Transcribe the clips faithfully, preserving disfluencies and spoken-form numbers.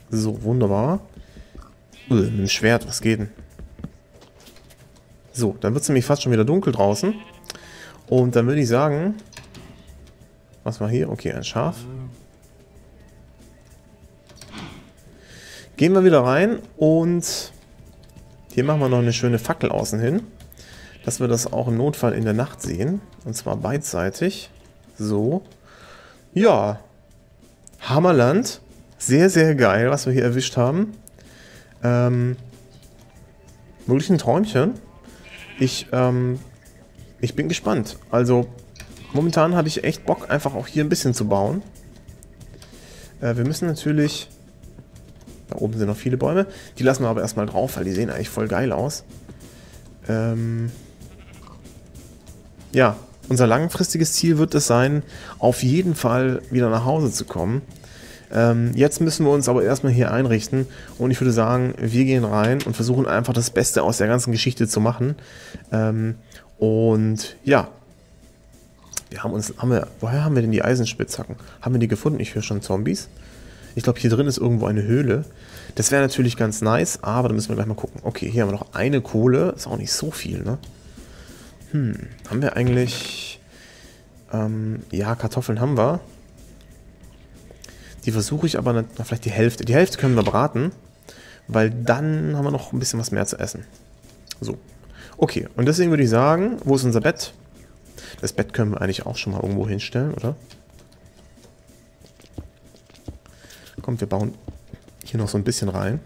So, wunderbar. Uh, mit dem Schwert, was geht denn? So, dann wird es nämlich fast schon wieder dunkel draußen. Und dann würde ich sagen... Was war hier? Okay, ein Schaf. Gehen wir wieder rein und... Hier machen wir noch eine schöne Fackel außen hin. Dass wir das auch im Notfall in der Nacht sehen. Und zwar beidseitig. So. Ja. Hammerland. Sehr, sehr geil, was wir hier erwischt haben. Ähm, wirklich ein Träumchen. Ich, ähm, ich bin gespannt. Also, momentan habe ich echt Bock, einfach auch hier ein bisschen zu bauen. Äh, wir müssen natürlich... Da oben sind noch viele Bäume. Die lassen wir aber erstmal drauf, weil die sehen eigentlich voll geil aus. Ähm, ja, unser langfristiges Ziel wird es sein, auf jeden Fall wieder nach Hause zu kommen. Ähm, jetzt müssen wir uns aber erstmal hier einrichten und ich würde sagen, wir gehen rein und versuchen einfach das Beste aus der ganzen Geschichte zu machen. Ähm, und ja, wir haben uns, haben wir, woher haben wir denn die Eisenspitzhacken? Haben wir die gefunden? Ich höre schon Zombies. Ich glaube, hier drin ist irgendwo eine Höhle. Das wäre natürlich ganz nice, aber da müssen wir gleich mal gucken. Okay, hier haben wir noch eine Kohle. Ist auch nicht so viel, ne? Hm, haben wir eigentlich... Ähm, ja, Kartoffeln haben wir. Die versuche ich aber, nicht, na, vielleicht die Hälfte. Die Hälfte können wir braten, weil dann haben wir noch ein bisschen was mehr zu essen. So. Okay, und deswegen würde ich sagen, wo ist unser Bett? Das Bett können wir eigentlich auch schon mal irgendwo hinstellen, oder? Kommt, wir bauen hier noch so ein bisschen rein.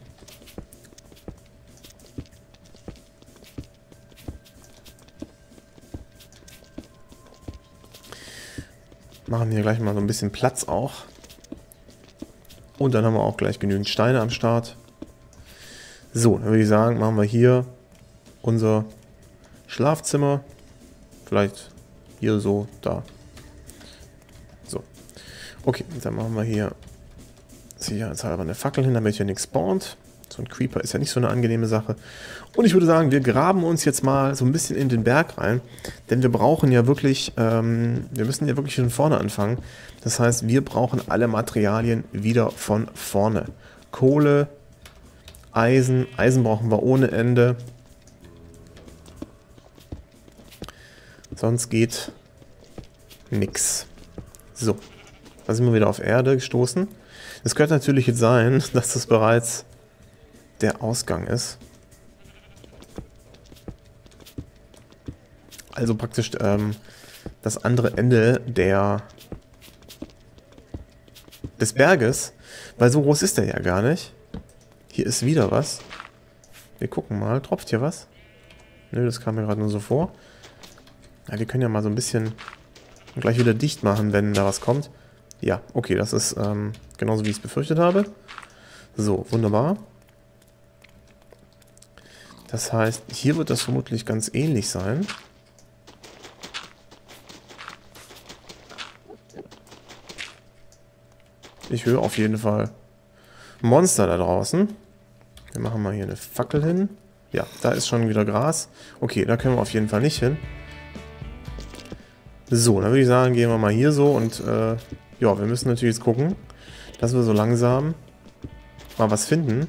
Machen hier gleich mal so ein bisschen Platz auch. Und dann haben wir auch gleich genügend Steine am Start. So, dann würde ich sagen, machen wir hier unser Schlafzimmer. Vielleicht hier so, da. So. Okay, dann machen wir hier sicherheitshalber eine Fackel hin, damit hier nichts spawnt. So ein Creeper ist ja nicht so eine angenehme Sache. Und ich würde sagen, wir graben uns jetzt mal so ein bisschen in den Berg rein. Denn wir brauchen ja wirklich, ähm, wir müssen ja wirklich von vorne anfangen. Das heißt, wir brauchen alle Materialien wieder von vorne. Kohle, Eisen, Eisen brauchen wir ohne Ende. Sonst geht nix. So, da sind wir wieder auf Erde gestoßen. Es könnte natürlich jetzt sein, dass das bereits der Ausgang ist. Also praktisch ähm, das andere Ende der des Berges, weil so groß ist der ja gar nicht. Hier ist wieder was. Wir gucken mal, tropft hier was? Nö, das kam mir gerade nur so vor. Ja, wir können ja mal so ein bisschen gleich wieder dicht machen, wenn da was kommt. Ja, okay, das ist ähm, genauso, wie ich es befürchtet habe. So, wunderbar. Das heißt, hier wird das vermutlich ganz ähnlich sein. Ich höre auf jeden Fall Monster da draußen. Wir machen mal hier eine Fackel hin. Ja, da ist schon wieder Gras. Okay, da können wir auf jeden Fall nicht hin. So, dann würde ich sagen, gehen wir mal hier so und äh, ja, wir müssen natürlich jetzt gucken, dass wir so langsam mal was finden.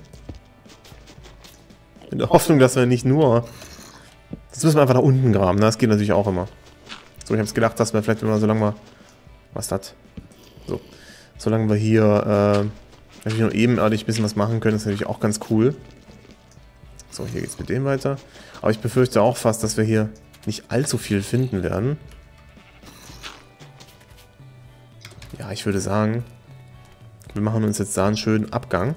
In der Hoffnung, dass wir nicht nur... Das müssen wir einfach da unten graben, ne? Das geht natürlich auch immer. So, ich habe es gedacht, dass wir vielleicht, wenn wir so lange mal... Was das? So. Solange wir hier äh, natürlich nur ebenerdig ein bisschen was machen können, ist natürlich auch ganz cool. So, hier geht's mit dem weiter. Aber ich befürchte auch fast, dass wir hier nicht allzu viel finden werden. Ja, ich würde sagen, wir machen uns jetzt da einen schönen Abgang.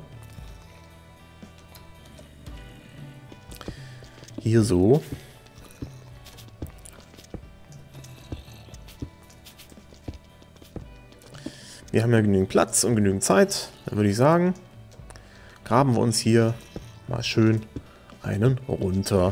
Hier so. Wir haben ja genügend Platz und genügend Zeit. Dann würde ich sagen, graben wir uns hier mal schön einen runter.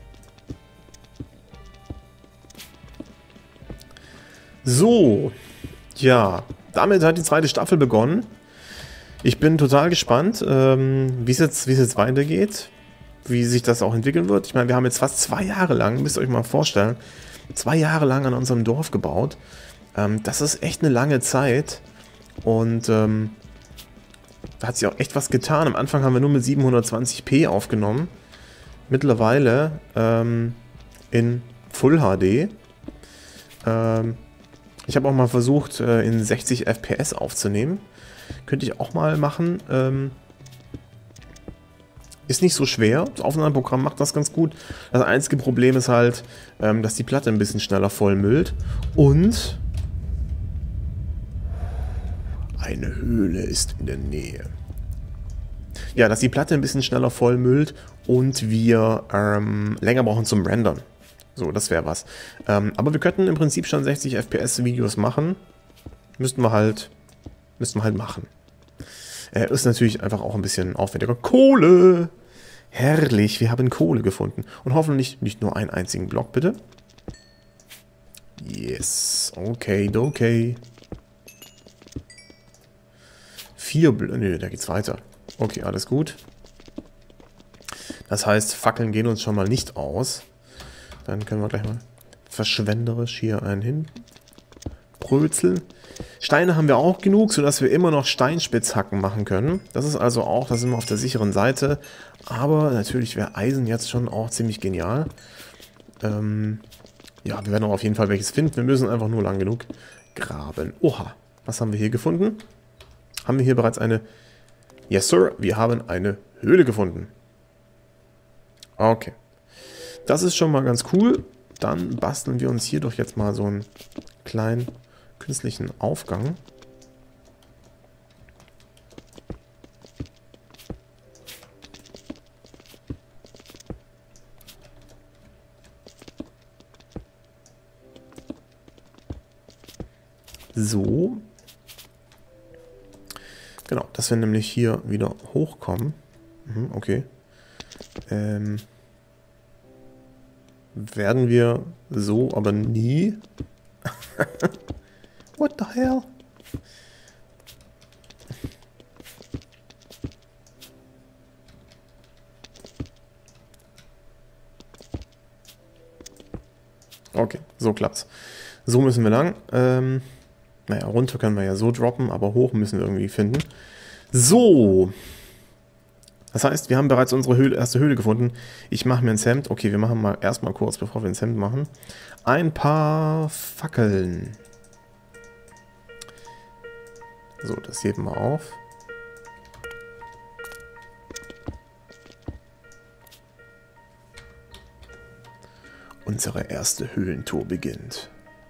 So, ja, damit hat die zweite Staffel begonnen. Ich bin total gespannt, ähm, wie es jetzt, wie es jetzt weitergeht, wie sich das auch entwickeln wird. Ich meine, wir haben jetzt fast zwei Jahre lang, müsst ihr euch mal vorstellen, zwei Jahre lang an unserem Dorf gebaut. Ähm, das ist echt eine lange Zeit. Und ähm, Da hat sich auch echt was getan. Am Anfang haben wir nur mit siebenhundertzwanzig p aufgenommen. Mittlerweile ähm, in Full H D. Ähm, ich habe auch mal versucht, äh, in sechzig F P S aufzunehmen. Könnte ich auch mal machen. Ähm, ist nicht so schwer. Das Aufnahmeprogramm macht das ganz gut. Das einzige Problem ist halt, ähm, dass die Platte ein bisschen schneller vollmüllt. Und eine Höhle ist in der Nähe. Ja, dass die Platte ein bisschen schneller vollmüllt und wir ähm, länger brauchen zum Rendern. So, das wäre was. Ähm, aber wir könnten im Prinzip schon sechzig F P S Videos machen. Müssten wir halt, müssten wir halt machen. Äh, ist natürlich einfach auch ein bisschen aufwendiger. Kohle! Herrlich, wir haben Kohle gefunden. Und hoffentlich nicht nur einen einzigen Block, bitte. Yes, okay, okay. Vier Blöcke, nö, da geht's weiter. Okay, alles gut. Das heißt, Fackeln gehen uns schon mal nicht aus. Dann können wir gleich mal verschwenderisch hier einen hin brözeln. Steine haben wir auch genug, sodass wir immer noch Steinspitzhacken machen können. Das ist also auch, da sind wir auf der sicheren Seite. Aber natürlich wäre Eisen jetzt schon auch ziemlich genial. Ähm, ja, wir werden auch auf jeden Fall welches finden. Wir müssen einfach nur lang genug graben. Oha, was haben wir hier gefunden? Haben wir hier bereits eine... Yes, Sir, wir haben eine Höhle gefunden. Okay. Das ist schon mal ganz cool. Dann basteln wir uns hier doch jetzt mal so einen kleinen künstlichen Aufgang. So. Genau, dass wir nämlich hier wieder hochkommen. Mhm, okay. Ähm, werden wir so aber nie. What the hell? Okay, so klappt's. So müssen wir lang. Ähm, naja, runter können wir ja so droppen, aber hoch müssen wir irgendwie finden. So. Das heißt, wir haben bereits unsere Höhle, erste Höhle gefunden. Ich mache mir ins Hemd. Okay, wir machen mal erstmal kurz, bevor wir ins Hemd machen, ein paar Fackeln. So, das heben wir auf. Unsere erste Höhlentour beginnt.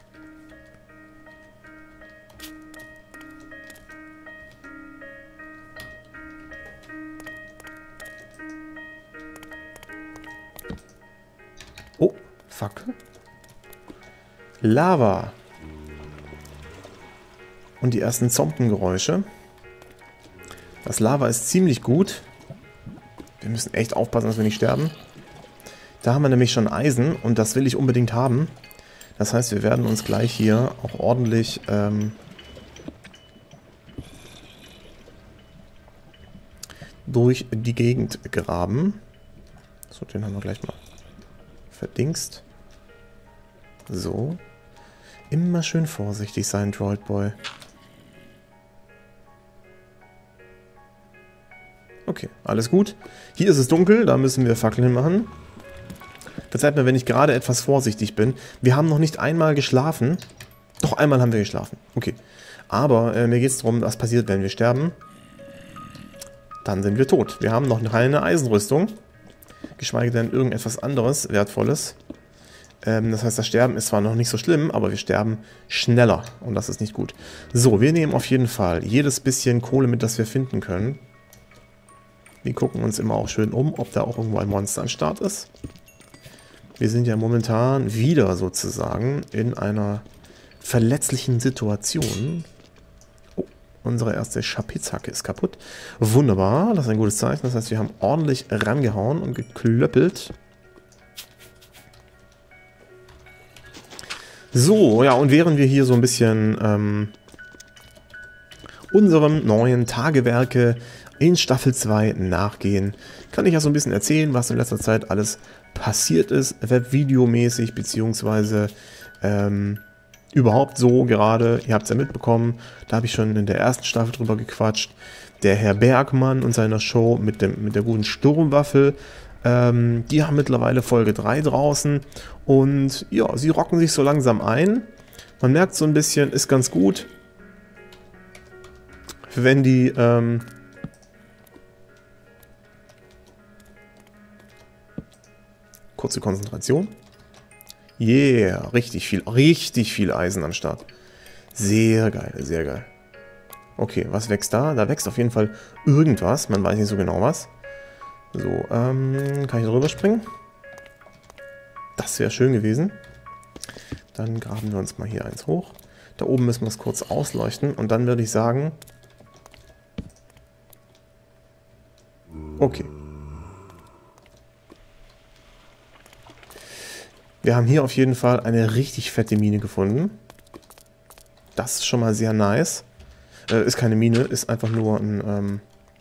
Oh, Fackel. Lava. Und die ersten Zompengeräusche. Das Lava ist ziemlich gut. Wir müssen echt aufpassen, dass wir nicht sterben. Da haben wir nämlich schon Eisen und das will ich unbedingt haben. Das heißt, wir werden uns gleich hier auch ordentlich ähm, durch die Gegend graben. So, den haben wir gleich mal verdingst. So. Immer schön vorsichtig sein, Droid Boy. Okay, alles gut. Hier ist es dunkel, da müssen wir Fackeln hinmachen. Verzeiht mir, wenn ich gerade etwas vorsichtig bin. Wir haben noch nicht einmal geschlafen. Doch, einmal haben wir geschlafen. Okay. Aber äh, mir geht es darum, was passiert, wenn wir sterben. Dann sind wir tot. Wir haben noch keine Eisenrüstung. Geschweige denn irgendetwas anderes Wertvolles. Ähm, das heißt, das Sterben ist zwar noch nicht so schlimm, aber wir sterben schneller. Und das ist nicht gut. So, wir nehmen auf jeden Fall jedes bisschen Kohle mit, das wir finden können. Wir gucken uns immer auch schön um, ob da auch irgendwo ein Monster am Start ist. Wir sind ja momentan wieder sozusagen in einer verletzlichen Situation. Oh, unsere erste Spitzhacke ist kaputt. Wunderbar, das ist ein gutes Zeichen. Das heißt, wir haben ordentlich rangehauen und geklöppelt. So, ja, und während wir hier so ein bisschen ähm, unserem neuen Tagewerke in Staffel zwei nachgehen, kann ich ja so ein bisschen erzählen, was in letzter Zeit alles passiert ist, webvideomäßig, beziehungsweise ähm, überhaupt so gerade, ihr habt es ja mitbekommen, da habe ich schon in der ersten Staffel drüber gequatscht, der Herr Bergmann und seiner Show mit, dem, mit der guten Sturmwaffel, ähm, die haben mittlerweile Folge drei draußen und ja, sie rocken sich so langsam ein. Man merkt so ein bisschen, ist ganz gut, wenn die, ähm, kurze Konzentration. Yeah, richtig viel, richtig viel Eisen am Start. Sehr geil, sehr geil. Okay, was wächst da? Da wächst auf jeden Fall irgendwas. Man weiß nicht so genau was. So, ähm, kann ich drüber springen? Das wäre schön gewesen. Dann graben wir uns mal hier eins hoch. Da oben müssen wir es kurz ausleuchten. Und dann würde ich sagen... Okay. Wir haben hier auf jeden Fall eine richtig fette Mine gefunden. Das ist schon mal sehr nice. Äh, ist keine Mine, ist einfach nur ein... Ähm,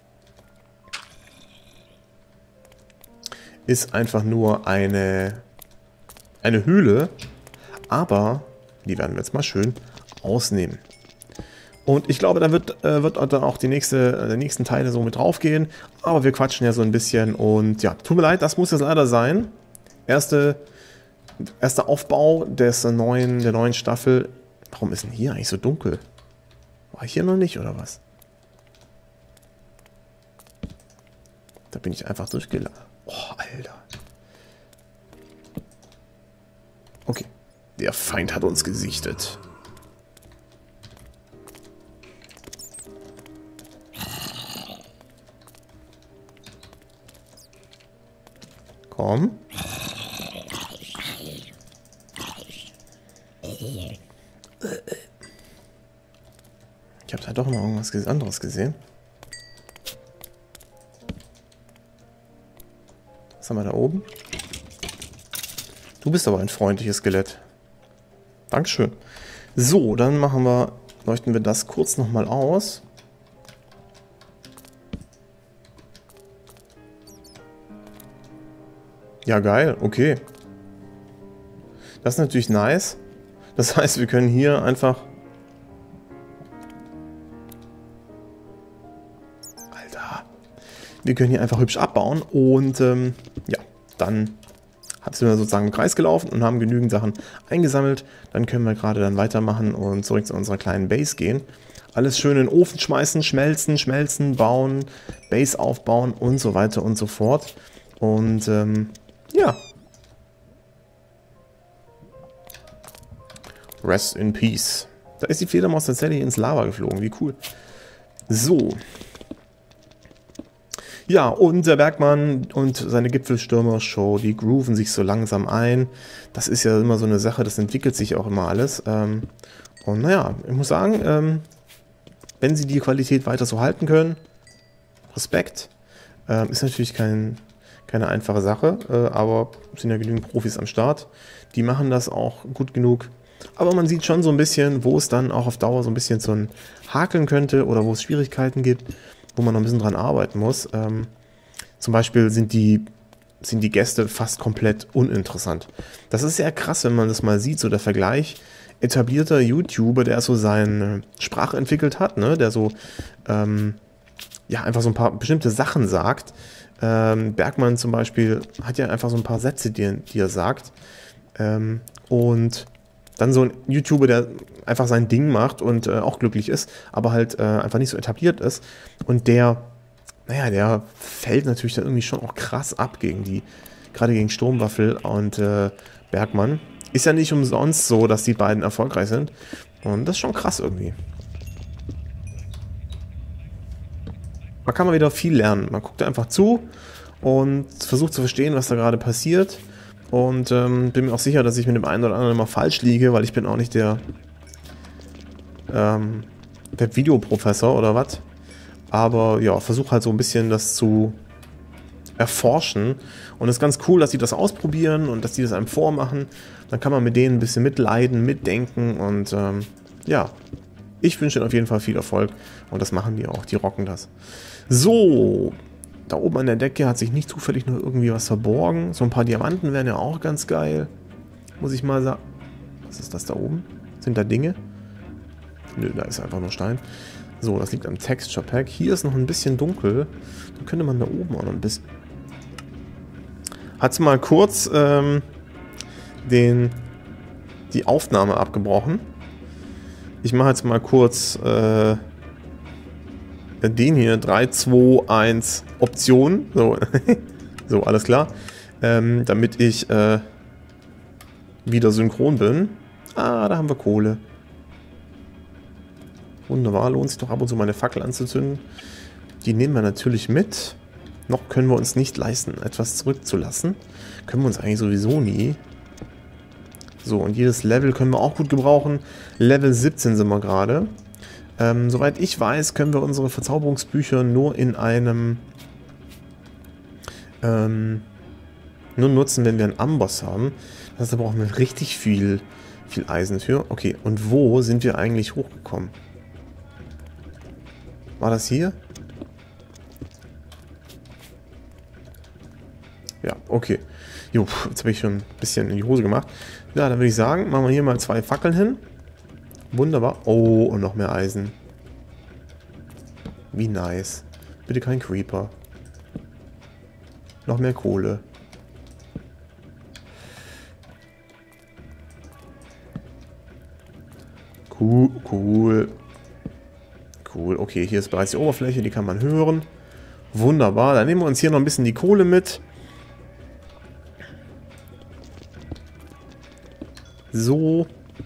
ist einfach nur eine... eine Höhle. Aber die werden wir jetzt mal schön ausnehmen. Und ich glaube, da wird, äh, wird dann auch die nächste, die nächsten Teile so mit drauf gehen. Aber wir quatschen ja so ein bisschen. Und ja, tut mir leid, das muss jetzt leider sein. Erste... Erster Aufbau des neuen, der neuen Staffel. Warum ist denn hier eigentlich so dunkel? War ich hier noch nicht, oder was? Da bin ich einfach durchgelaufen. Oh, Alter. Okay. Der Feind hat uns gesichtet. Komm. Ich habe da doch noch irgendwas anderes gesehen. Was haben wir da oben? Du bist aber ein freundliches Skelett. Dankeschön. So, dann machen wir, leuchten wir das kurz nochmal aus. Ja, geil, okay. Das ist natürlich nice. Das heißt, wir können hier einfach... Alter. Wir können hier einfach hübsch abbauen und ähm, ja, dann sind wir sozusagen im Kreis gelaufen und haben genügend Sachen eingesammelt. Dann können wir gerade dann weitermachen und zurück zu unserer kleinen Base gehen. Alles schön in den Ofen schmeißen, schmelzen, schmelzen, bauen, Base aufbauen und so weiter und so fort. Und ähm, ja. Rest in Peace. Da ist die Fledermaus tatsächlich ins Lava geflogen. Wie cool. So. Ja, und der Bergmann und seine Gipfelstürmer-Show, die grooven sich so langsam ein. Das ist ja immer so eine Sache, das entwickelt sich auch immer alles. Ähm, und naja, ich muss sagen, ähm, wenn sie die Qualität weiter so halten können, Respekt. Ähm, ist natürlich kein, keine einfache Sache, äh, aber es sind ja genügend Profis am Start. Die machen das auch gut genug. Aber man sieht schon so ein bisschen, wo es dann auch auf Dauer so ein bisschen so ein Hakeln könnte oder wo es Schwierigkeiten gibt, wo man noch ein bisschen dran arbeiten muss. Ähm, zum Beispiel sind die, sind die Gäste fast komplett uninteressant. Das ist sehr krass, wenn man das mal sieht, so der Vergleich. Etablierter YouTuber, der so seine Sprache entwickelt hat, ne, der so ähm, ja einfach so ein paar bestimmte Sachen sagt. Ähm, Bergmann zum Beispiel hat ja einfach so ein paar Sätze, die, die er sagt. Ähm, und dann so ein YouTuber, der einfach sein Ding macht und äh, auch glücklich ist, aber halt äh, einfach nicht so etabliert ist. Und der, naja, der fällt natürlich dann irgendwie schon auch krass ab gegen die, gerade gegen Sturmwaffel und äh, Bergmann. Ist ja nicht umsonst so, dass die beiden erfolgreich sind. Und das ist schon krass irgendwie. Man kann mal wieder viel lernen. Man guckt einfach zu und versucht zu verstehen, was da gerade passiert. Und ähm, bin mir auch sicher, dass ich mit dem einen oder anderen mal falsch liege, weil ich bin auch nicht der ähm, der Videoprofessor oder was. Aber ja, versuche halt so ein bisschen das zu erforschen. Und es ist ganz cool, dass sie das ausprobieren und dass die das einem vormachen. Dann kann man mit denen ein bisschen mitleiden, mitdenken und ähm, ja, ich wünsche ihnen auf jeden Fall viel Erfolg. Und das machen die auch, die rocken das. So, da oben an der Decke hat sich nicht zufällig noch irgendwie was verborgen. So ein paar Diamanten wären ja auch ganz geil. Muss ich mal sagen. Was ist das da oben? Sind da Dinge? Nö, da ist einfach nur Stein. So, das liegt am Texture Pack. Hier ist noch ein bisschen dunkel. Dann könnte man da oben auch noch ein bisschen... Hat mal kurz ähm, den, die Aufnahme abgebrochen. Ich mache jetzt mal kurz äh, den hier. drei, zwei, eins, Option. So, so alles klar. Ähm, damit ich äh, wieder synchron bin. Ah, da haben wir Kohle. Wunderbar, lohnt sich doch ab und zu mal eine Fackel anzuzünden. Die nehmen wir natürlich mit. Noch können wir uns nicht leisten, etwas zurückzulassen. Können wir uns eigentlich sowieso nie. So, und jedes Level können wir auch gut gebrauchen. Level siebzehn sind wir gerade. Ähm, soweit ich weiß, können wir unsere Verzauberungsbücher nur in einem... Ähm, nur nutzen, wenn wir einen Amboss haben. Das heißt, da brauchen wir richtig viel, viel Eisen für. Okay, und wo sind wir eigentlich hochgekommen? War das hier? Ja, okay. Jo, jetzt habe ich schon ein bisschen in die Hose gemacht. Ja, dann würde ich sagen, machen wir hier mal zwei Fackeln hin. Wunderbar. Oh, und noch mehr Eisen. Wie nice. Bitte kein Creeper. Noch mehr Kohle. Cool, cool. Cool, okay, hier ist bereits die Oberfläche, die kann man hören. Wunderbar, dann nehmen wir uns hier noch ein bisschen die Kohle mit. So.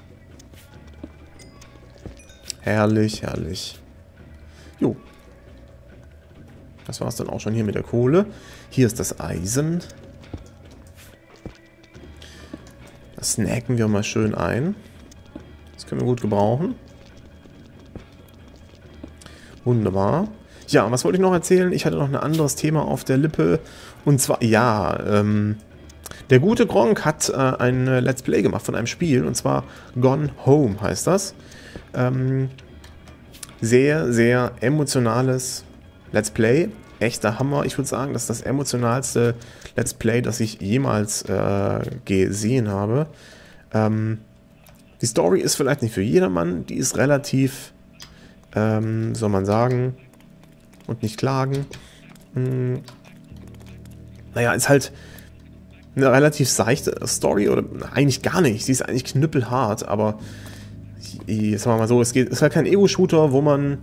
Herrlich, herrlich. Jo. Das war es dann auch schon hier mit der Kohle. Hier ist das Eisen. Das snacken wir mal schön ein. Das können wir gut gebrauchen. Wunderbar. Ja, was wollte ich noch erzählen? Ich hatte noch ein anderes Thema auf der Lippe. Und zwar, ja, ähm, der gute Gronkh hat äh, ein Let's Play gemacht von einem Spiel. Und zwar Gone Home heißt das. Ähm, sehr, sehr emotionales Let's Play. Echter Hammer. Ich würde sagen, das ist das emotionalste Let's Play, das ich jemals äh, gesehen habe. Ähm, die Story ist vielleicht nicht für jedermann. Die ist relativ... Ähm, soll man sagen, und nicht klagen. Hm. Naja, ist halt eine relativ seichte Story, oder eigentlich gar nicht. Sie ist eigentlich knüppelhart, aber jetzt sagen wir mal so, es geht, ist halt kein Ego-Shooter, wo man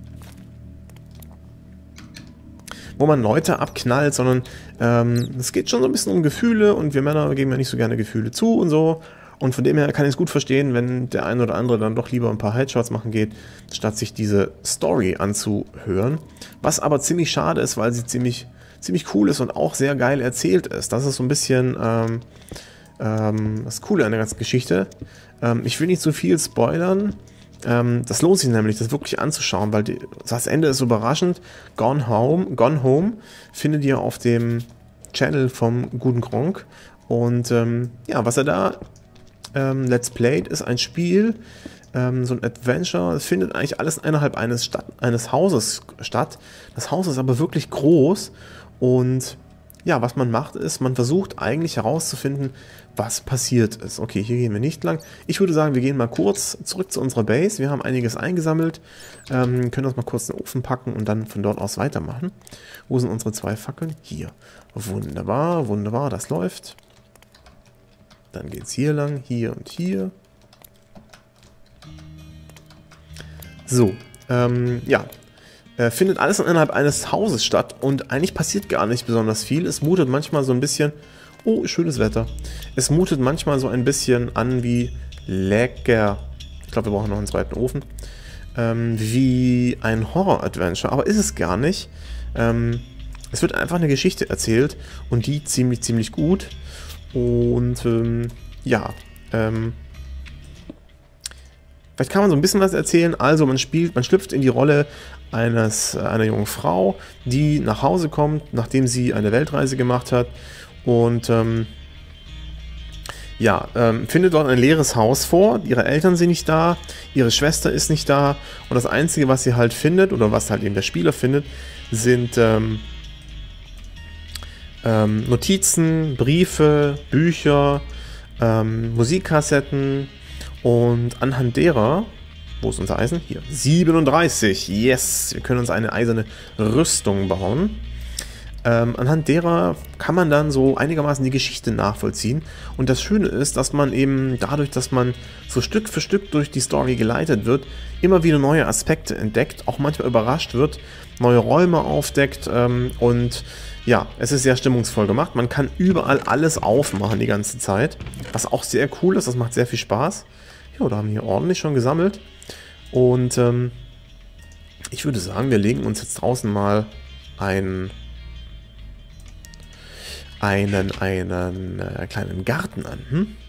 wo man Leute abknallt, sondern ähm, es geht schon so ein bisschen um Gefühle und wir Männer geben ja nicht so gerne Gefühle zu und so. Und von dem her kann ich es gut verstehen, wenn der eine oder andere dann doch lieber ein paar Headshots machen geht, statt sich diese Story anzuhören. Was aber ziemlich schade ist, weil sie ziemlich, ziemlich cool ist und auch sehr geil erzählt ist. Das ist so ein bisschen ähm, ähm, das Coole an der ganzen Geschichte. Ähm, ich will nicht zu viel spoilern. Ähm, das lohnt sich nämlich, das wirklich anzuschauen, weil die, das Ende ist überraschend. Gone Home, Gone Home findet ihr auf dem Channel vom guten Gronkh. Und ähm, ja, was er da Ähm, Let's Played ist ein Spiel, ähm, so ein Adventure. Es findet eigentlich alles innerhalb eines, Stadt, eines Hauses statt. Das Haus ist aber wirklich groß und ja, was man macht ist, man versucht eigentlich herauszufinden, was passiert ist. Okay, hier gehen wir nicht lang. Ich würde sagen, wir gehen mal kurz zurück zu unserer Base. Wir haben einiges eingesammelt, ähm, können das mal kurz in den Ofen packen und dann von dort aus weitermachen. Wo sind unsere zwei Fackeln? Hier. Wunderbar, wunderbar, das läuft. Dann geht es hier lang, hier und hier. So, ähm, ja. Äh, findet alles innerhalb eines Hauses statt und eigentlich passiert gar nicht besonders viel. Es mutet manchmal so ein bisschen... Oh, schönes Wetter. Es mutet manchmal so ein bisschen an wie lecker... Ich glaube, wir brauchen noch einen zweiten Ofen. Ähm, wie ein Horror-Adventure, aber ist es gar nicht. Ähm, es wird einfach eine Geschichte erzählt und die ziemlich, ziemlich gut. Und ähm, ja, ähm, vielleicht kann man so ein bisschen was erzählen. Also man spielt, man schlüpft in die Rolle eines, einer jungen Frau, die nach Hause kommt, nachdem sie eine Weltreise gemacht hat. Und ähm, ja, ähm, findet dort ein leeres Haus vor. Ihre Eltern sind nicht da, ihre Schwester ist nicht da. Und das Einzige, was sie halt findet, oder was halt eben der Spieler findet, sind... Ähm, Ähm, Notizen, Briefe, Bücher, ähm, Musikkassetten Und anhand derer, wo ist unser Eisen? Hier, siebenunddreißig. Yes, wir können uns eine eiserne Rüstung bauen. Ähm, anhand derer kann man dann so einigermaßen die Geschichte nachvollziehen. Und das Schöne ist, dass man eben dadurch, dass man so Stück für Stück durch die Story geleitet wird, immer wieder neue Aspekte entdeckt, auch manchmal überrascht wird, neue Räume aufdeckt ähm, und ja, es ist sehr stimmungsvoll gemacht. Man kann überall alles aufmachen die ganze Zeit, was auch sehr cool ist, das macht sehr viel Spaß. Ja, da haben wir hier ordentlich schon gesammelt. Und ähm, ich würde sagen, wir legen uns jetzt draußen mal ein... einen, einen äh, kleinen Garten an. Hm?